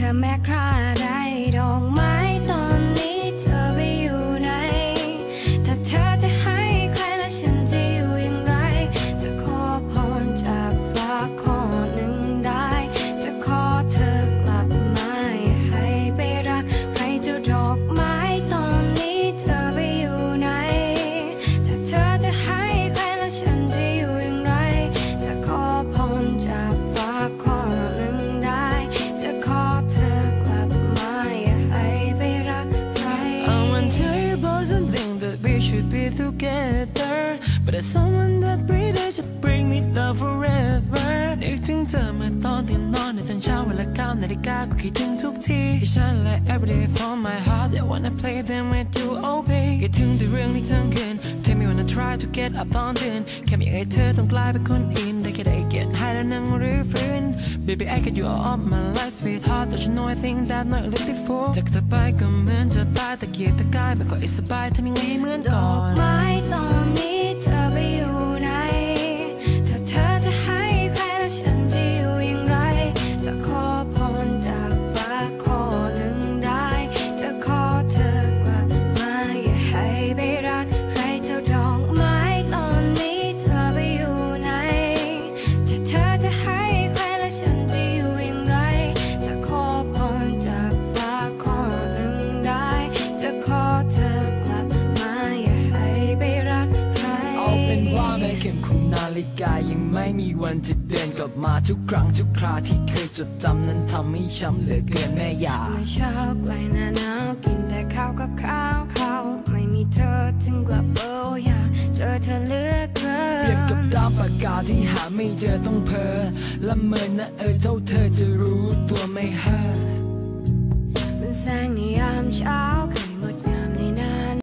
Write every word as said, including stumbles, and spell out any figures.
แม้คราใดดอกไม้ตอนนี้เธอไปอยู่ไหนถ้าเธอจะให้ใครและฉันจะอยู่อย่างไรจะขอพรจากฟ้าข้อหนึ่งได้จะขอเธอกลับมาอย่าให้ไปรักใครเจ้าดอกไม้ตอนนี้เธอไปอยู่ไหนถ้าเธอจะให้ใครและฉันจะอยู่อย่างไรจะขอพรจากฟ้าข้อหนึ่งได้จะขอเธอกลับมาอย่าให้ไปรักใคร I want to tell you about something that we should be together but there's someone that really just bring me love forever นึกถึงเธอเมื่อตอนที่นอนในตอนเช้าเวลาเก้านาฬิกาก็คิดถึงทุกทีฉัน like every day from my heart I wanna play them with you oh baby คิดถึงแต่เรื่องนี้ทั้งคืน Tell me wanna try to get up ตอนตื่นแค่ไม่อยากให้เธอต้องกลายเป็นคนอื่นได้แค่ได้เกียรติให้แล้วนั่งรื้อฟื้น Baby I got you all of my life sweetheart don't you know I think that not looking for จากเธอไปก็เหมือนจะตายตะเกียกตะกายไม่ค่อยสบายทำยังไงเหมือนดก่ออกนไม้ตอนนี้เธอไปอยู่ไหนถ้าเธอจะให้ใครและฉันจะอยู่อย่างไรจะขอพรจากฟ้าข้อหนึ่งได้จะขอเธอกลับมาอย่าให้ไปรักใครเจ้าดอกไม้ตอนนี้เธอไปอยู่ไหนถ้าเธอจะให้ใครและฉันจะอยู่อย่างไรจะขอพรจากฟ้าข้อหนึ่งได้จะขอเธอกลับมาอย่าให้ไปรักใครเอาเป็นว่าแม้เข็มของนาฬิกายังไม่มีวันจะเดินกลับมาทุกครั้งทุกคราที่เคยจดจำนั้นทำให้ช้ำเหลือเกินแม่ยาเมื่อเช้าใกล้หน้าหนาวกินแต่ข้าวกับข้าวข้าวไม่มีเธอถึงกลับเบอร์อยากเจอเธอเหลือเกินเปรียบกับดาวปากกาที่หาไม่เจอต้องเพ้อละเมอนะเออเท่าเธอจะรู้ตัวไม่เฮอ